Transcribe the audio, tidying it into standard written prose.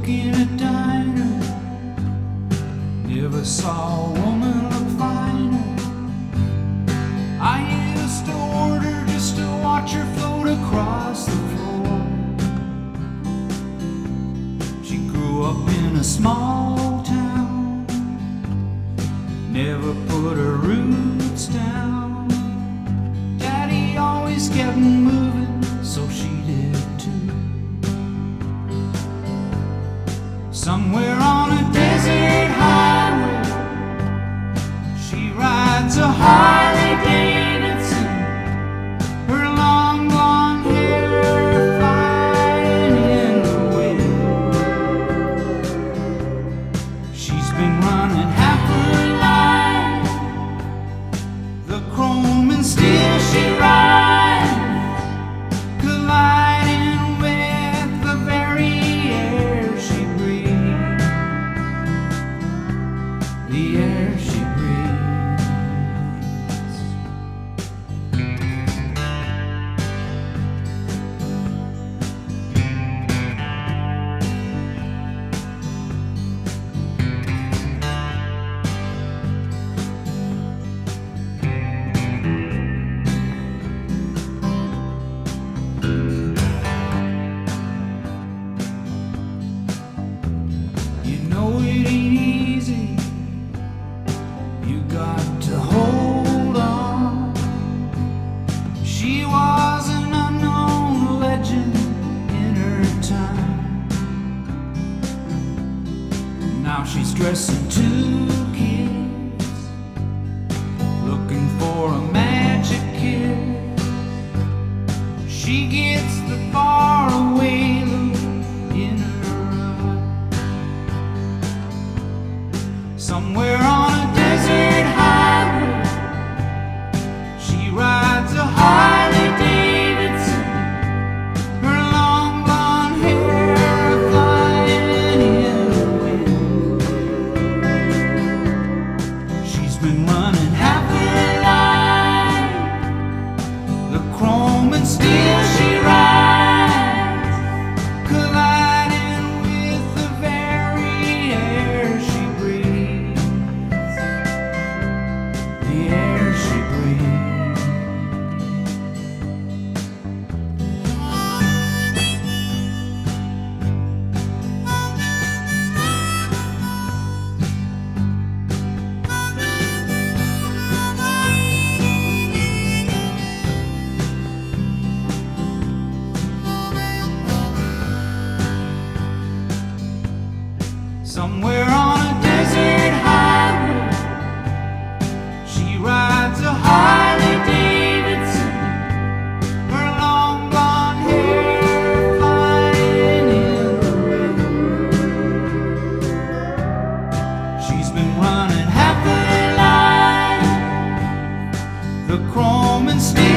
in a diner, never saw a woman look finer. I used to order just to watch her float across the floor. She grew up in a small town, never put her roots down. Daddy always kept moving, so she did too. Somewhere on a desert highway, she rides a Harley Davidson, her long blonde hair flying in the wind. She's been running half her life, the chrome and steel she rides, colliding with the very air she breathes, the air she breathes. You know it ain't easy, you got to hold on. She was an unknown legend in her time. Now she's dressing two kids, looking for a magic kiss. She gets the faraway look in her eye. Somewhere on a desert highway, she rides a Harley Davidson, her long blonde hair flying in the wind. She's been running half her life, the chrome and steel she rides, colliding with the very air she breathes, the air she breathes. Somewhere on a desert highway, she rides a Harley Davidson, her long blonde hair flying in the wind. She's been running half her life, the chrome and steel